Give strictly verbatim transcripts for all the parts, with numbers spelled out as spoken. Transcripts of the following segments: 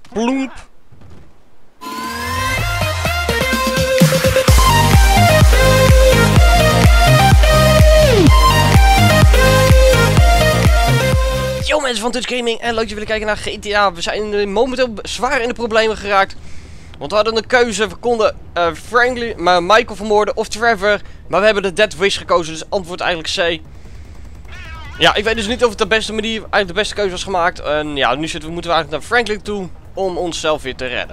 Ploemp. Yo mensen van Touch Gaming en leuk dat jullie willen kijken naar G T A. We zijn momenteel zwaar in de problemen geraakt. Want we hadden een keuze, we konden uh, Franklin, maar Michael vermoorden of Trevor. Maar we hebben de Death Wish gekozen, dus antwoord eigenlijk C. Ja, ik weet dus niet of het de beste manier, eigenlijk de beste keuze was gemaakt. En ja, nu zitten we, moeten we eigenlijk naar Franklin toe om onszelf weer te redden.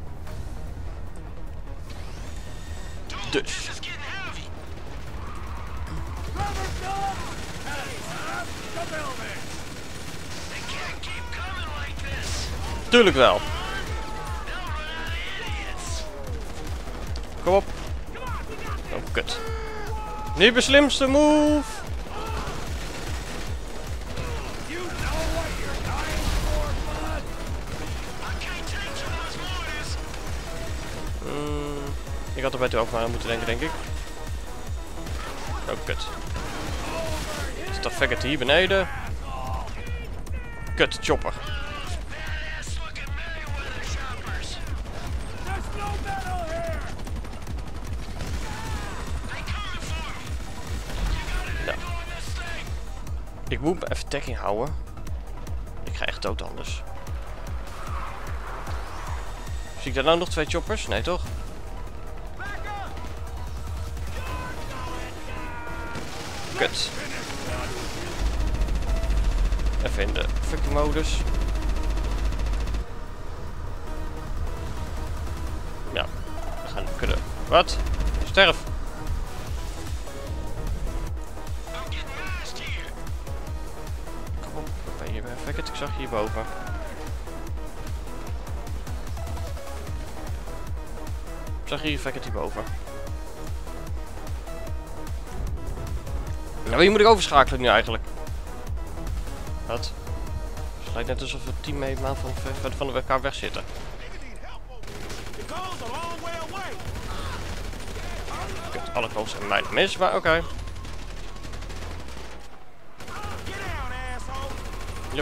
Dus. Tuurlijk wel. Kom op. Oh, kut. Niet de slimste move. Mm, ik had er bij toe over aan moeten denken, denk ik. Oh, kut. Is dat faggot hier beneden? Kut, chopper. Ik moet even tagging houden. Ik ga echt dood anders. Zie ik daar nou nog twee choppers? Nee toch? Kut. Even in de fucking modus. Ja, we gaan kunnen. Wat? Sterf! Ik zag hierboven. Ik zag hier Faggot hierboven. Nou, wie moet ik overschakelen nu eigenlijk? Wat? Het lijkt net alsof we het team mee van, van, van elkaar weg zitten. Kut, alle kans zijn mij mis, maar oké. Okay. Yep.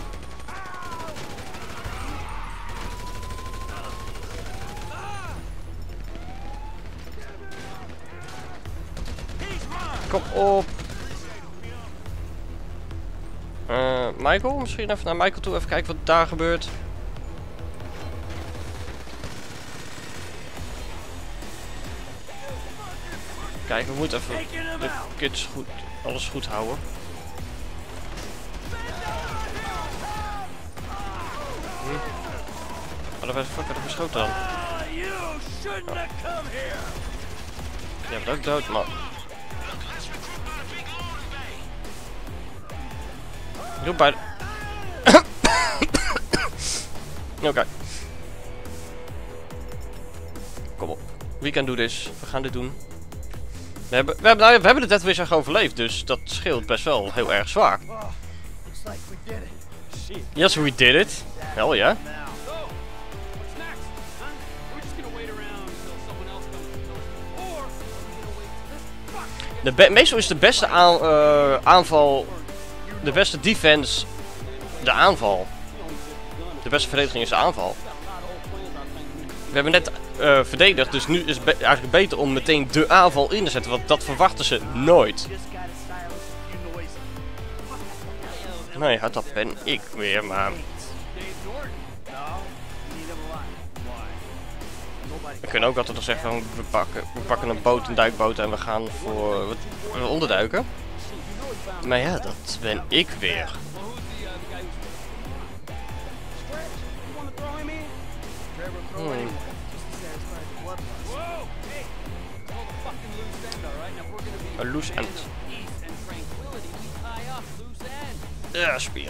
Kom op. Uh, Michael, misschien even naar Michael toe, even kijken wat daar gebeurt. Kijk, we moeten even de kids goed, alles goed houden. Hm. Oh, dat werd fucking geschoten dan. Oh. Ja, maar ook dood, man. Doe bij de... Oké. Okay. Kom op. We can do this. We gaan dit doen. We hebben, we hebben, nou, we hebben de Death Wish overleefd, dus dat scheelt best wel heel erg zwaar. Yes, we did it. Hell yeah. De be meestal is de beste aan, uh, aanval, de beste defense, de aanval. De beste verdediging is de aanval. We hebben net uh, verdedigd, dus nu is het be eigenlijk beter om meteen de aanval in te zetten, want dat verwachten ze nooit. Nee, ja, dat ben ik weer, maar... We kunnen ook altijd nog zeggen van we pakken, we pakken een boot, een duikboot en we gaan voor wat, onderduiken. Maar ja, dat ben ik weer. Hmm. Een loose end. Ja, spier.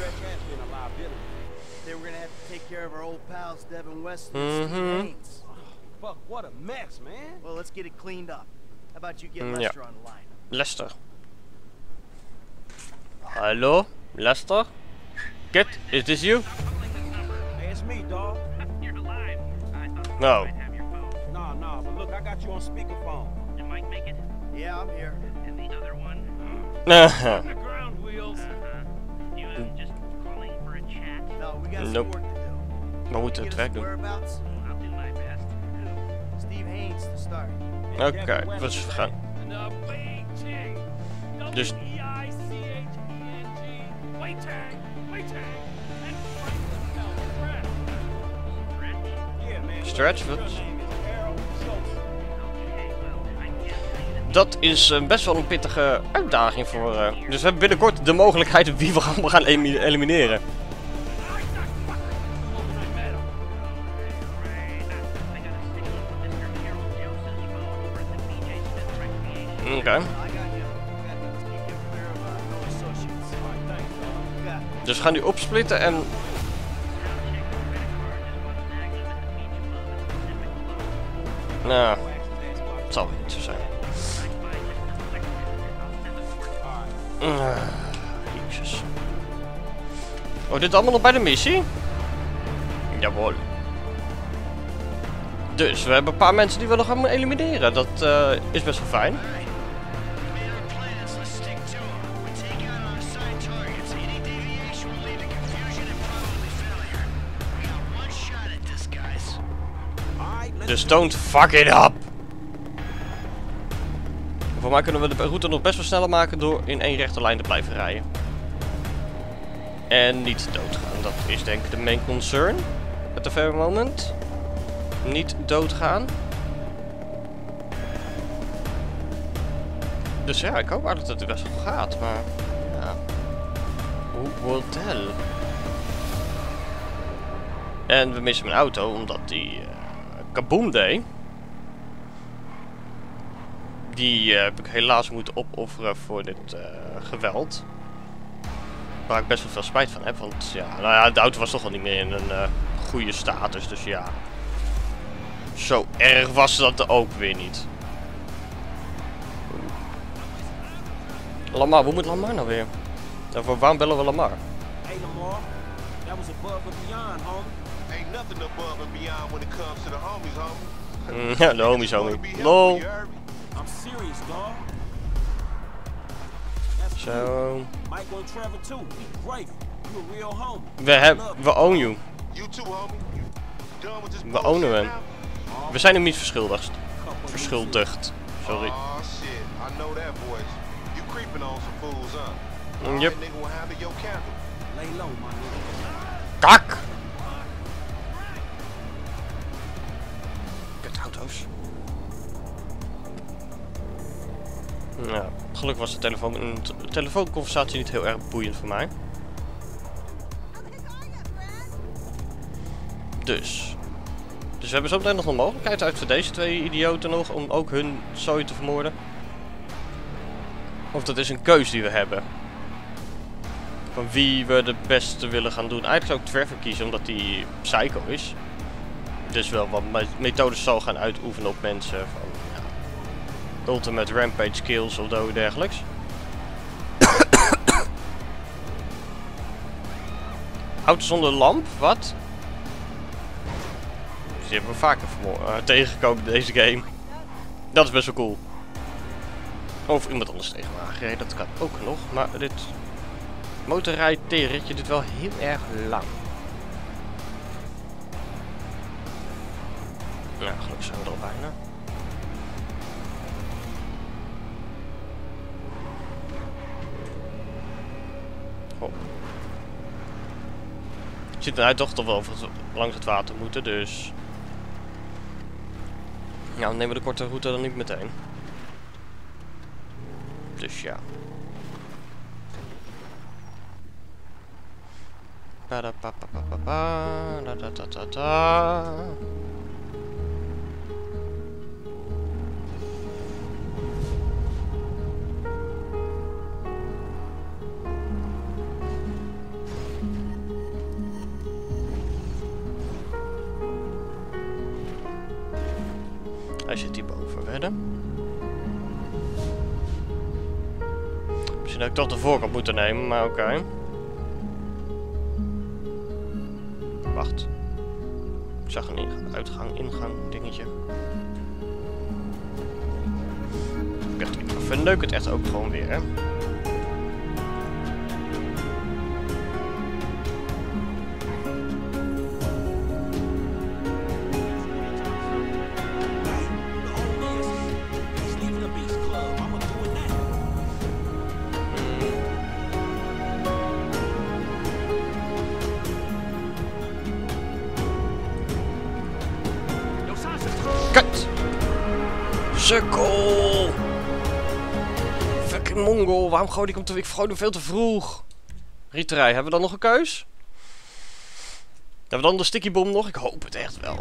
Mhm. Fuck, what a mess, man. Well, let's get it cleaned up. How about you get Mm, Lester yeah. on the line? Lester. Hallo, Lester? Kid, is this you? Hey, it's me, dog. You're alive. I thought No. you might have your phone. Nah, nah, but look, I got you on speakerphone. Did Mike make it? Yeah, I'm here. And the other one? Uh-huh. The ground wheels. Uh-huh. You uh, just calling for a chat? No, we got Nope. some work to do. We moeten het werk doen. Whereabouts? I'll do my best. Steve Haynes to start. Oké, okay, we gaan. The Beijing. Dus- W E I C H E N G. Weitang. Weitang. And Franklin Feld. Fred. Yeah, man. Stretch, wat? Okay, well, I can't tell you Dat is uh, best wel een pittige uitdaging voor. Uh, dus we hebben binnenkort de mogelijkheid wie we allemaal gaan elim- elimineren. Oké. Okay. I got you. I got you. Let's keep him clear of uh, no associates. All right, thanks, dog. You got it. Dus we gaan nu opsplitten en. Nou, het zal wel niet zo zijn. Uh, Jezus. Oh, dit allemaal nog bij de missie? Jawel. Dus we hebben een paar mensen die we nog gaan elimineren. Dat uh, is best wel fijn. Dus don't fuck it up! Voor mij kunnen we de route nog best wel sneller maken door in één rechte lijn te blijven rijden. En niet doodgaan. Dat is denk ik de main concern. At the very moment. Niet doodgaan. Dus ja, ik hoop eigenlijk dat het best wel gaat, maar ja. Who will tell? En we missen mijn auto omdat die uh, kaboom deed. Die uh, heb ik helaas moeten opofferen voor dit uh, geweld. Waar ik best wel veel spijt van heb, want ja, nou ja, de auto was toch al niet meer in een uh, goede status, dus ja. Zo erg was dat ook weer niet. Lamar, hoe moet Lamar nou weer? Daarvoor, waarom bellen we Lamar? Hey Lamar, that was above and beyond, homie. Ain't nothing above and beyond when it comes to the homies, homie. Mm, ja, de homies, homie. Lol. I'm serious, dog. That's Zo. cool. Michael and Trevor too. Be grateful. You a real homie. We hebben, we own you. You too, homie. Done with this We ownen hem. bullshit We zijn hem niet verschuldigd. Couple Verschuldigd. now? Sorry. Aw, shit. I know that voice. You creeping on some fools, huh? Mm, yep. That nigga will handle your candle. Lay low, my nigga. Kak! Kut auto's. Nou, gelukkig was de telefoon, een t- telefoonconversatie niet heel erg boeiend voor mij. Dus. Dus we hebben zo meteen nog een mogelijkheid uit voor deze twee idioten nog om ook hun zooi te vermoorden. Of dat is een keus die we hebben. Van wie we de beste willen gaan doen. Eigenlijk zou ik Trevor kiezen omdat hij psycho is. Dus wel wat me- methodes zal gaan uitoefenen op mensen. Van, ja, ultimate rampage skills of zo dergelijks. Auto zonder lamp? Wat? Dus die hebben we vaker vermo- uh, tegengekomen in deze game. Dat is best wel cool. Of iemand anders tegen me aangereden, dat kan ook nog. Maar dit motorrijdenritje duurt wel heel erg lang. Nou, gelukkig zijn we er al bijna. Oh. Het ziet eruit toch toch wel of we langs het water moeten, dus... Nou, dan nemen we de korte route dan niet meteen. Dus ja. Ba-da-pa-pa-pa-pa-pa, da-da-da-da-da. Hij zit hierboven, wedden. Misschien had ik toch de voorkant moeten nemen, maar oké. Okay. Wacht. Ik zag een ingang, uitgang, ingang, dingetje. Ik verneuk het echt ook gewoon weer, hè. Kut! Sukkel! Fucking Mongol, waarom gooi ik hem te... Ik gooi hem veel te vroeg. Rieterij, hebben we dan nog een keus? Hebben we dan de sticky bom nog? Ik hoop het echt wel.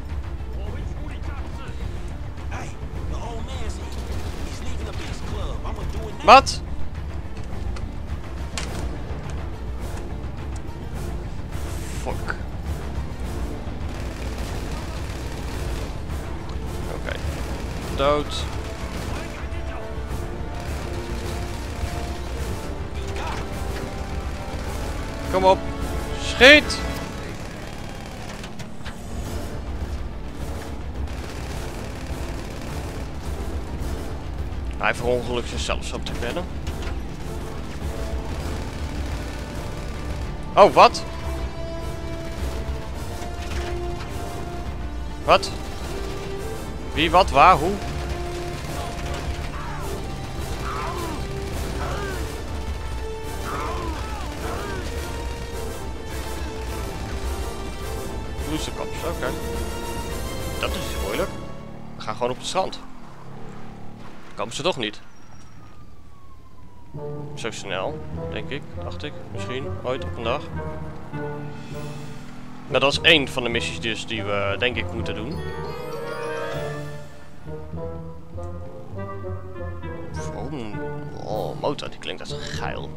Wat? Fuck. Oké. Okay. Dood. Kom op. Schiet! Hij verongelukt zichzelf op te rennen. Oh, wat? Wat? Wie, wat, waar, hoe? Loesekops, oké. Okay. Dat is moeilijk. We gaan gewoon op het strand. Komen ze toch niet? Zo snel, denk ik, dacht ik. Misschien, ooit op een dag. Maar dat is één van de missies dus die we, denk ik, moeten doen. Oh, oh motor, die klinkt als geil.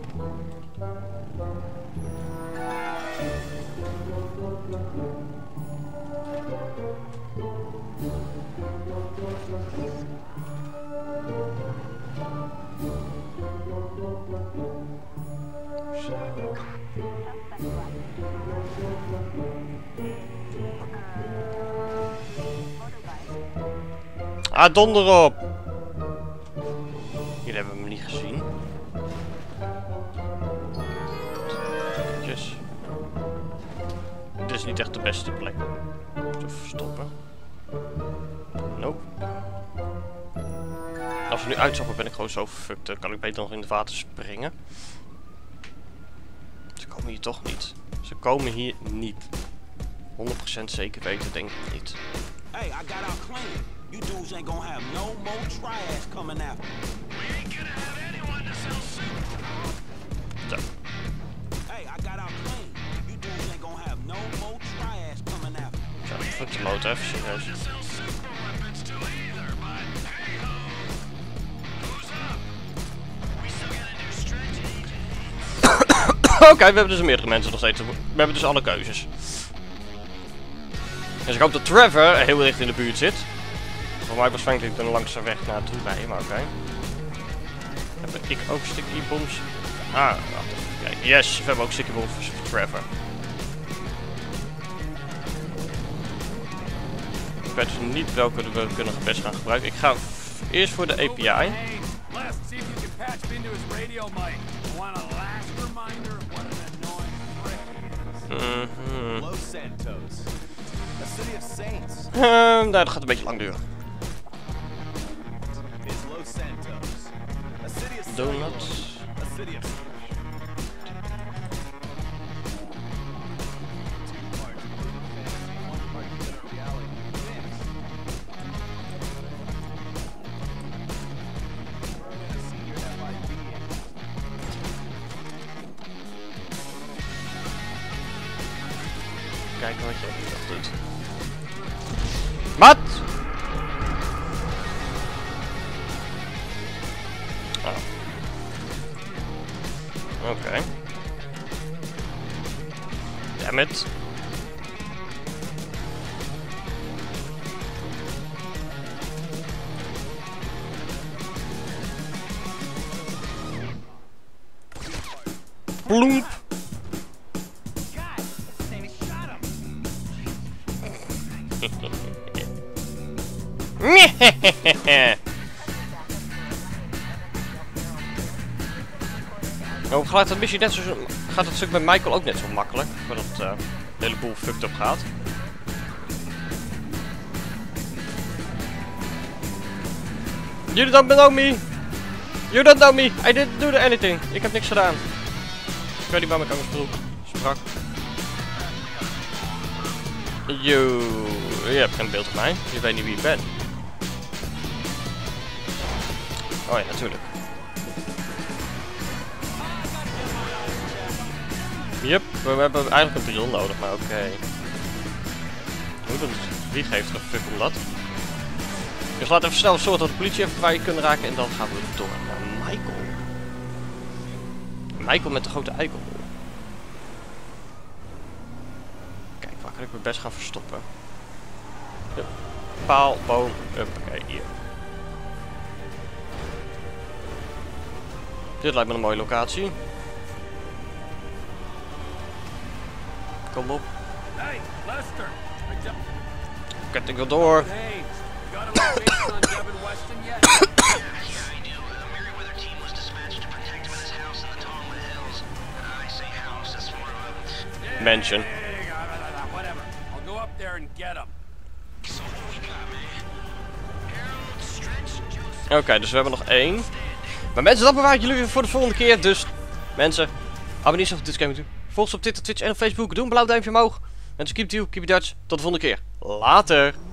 Ah, donder op! Hier hebben we hem niet gezien. Yes. Dit is niet echt de beste plek. Te verstoppen. Nope. Als we nu uitstappen ben ik gewoon zo fucked. Dan kan ik beter nog in het water springen. Ze komen hier toch niet. Ze komen hier niet. honderd procent zeker weten denk ik niet. Hey, I got our claim. You dudes ain't gonna have no more triads coming after. We ain't gonna have anyone to sell soup. Zo. Hey, I got our claim. You dudes ain't gonna have no more triads coming after. Zo, fuck de motor, even serieus. Oké, okay, we hebben dus meerdere mensen nog steeds. We hebben dus alle keuzes. Dus ik hoop dat Trevor heel dicht in de buurt zit. Voor mij was Frank er langs de weg naartoe bij, maar oké. Okay. Heb ik ook sticky bombs? Ah, wacht even. Kijk, yes, we hebben ook sticky bombs voor Trevor. Ik weet dus niet welke we kunnen best gaan gebruiken. Ik ga eerst voor de A P I. Mm-hmm. Los Santos, a city of saints. Um, nou, dat gaat een beetje lang duren. Is Los Santos, a city of Donuts. a city of Kijken wat je nog doet. Wat? Oh. Oké. Okay. Damn it. Bloemp. Nou, gaat het missie net zo, gaat het stuk met Michael ook net zo makkelijk, voordat uh, de hele boel fucked up gaat. You don't know me. You don't know me. I didn't do anything. Ik heb niks gedaan. Ik weet niet waar mijn kans sprak. You. je hebt geen beeld op mij. Je weet niet wie ik ben. Oh ja, natuurlijk. Yep, we hebben eigenlijk een bril nodig, maar oké. Okay. Wie geeft er een fuck om dat? Dus laten we even snel zorgen dat de politie even kwijt kunnen raken en dan gaan we door naar Michael. Michael met de grote eikel. Kijk, waar kan ik me best gaan verstoppen? Hup. Paal, boom, oké, hier. Dit lijkt me een mooie locatie. Kom op. Hey, Lester. I just- Kijk, ik wil door. Hey, you got a location on Devin Weston yet? Yeah, I do. Uh, Merryweather team was dispatched to protect him in his house in the Tongwood Hills. Uh, I say house, that's more of a... Yeah, Mansion. yeah, yeah, yeah, yeah, yeah, yeah, whatever. I'll go up there and get him. So what we got, man? Harold, Stretch, Joseph... Oké, okay, dus we hebben nog één. Maar mensen, dat bewaar ik jullie weer voor de volgende keer. Dus, mensen, abonneer je op dit game toe. Volg ons op Twitter, Twitch en op Facebook. Doe een blauw duimpje omhoog. Mensen, keep it you, keep it Dutch. Tot de volgende keer. Later.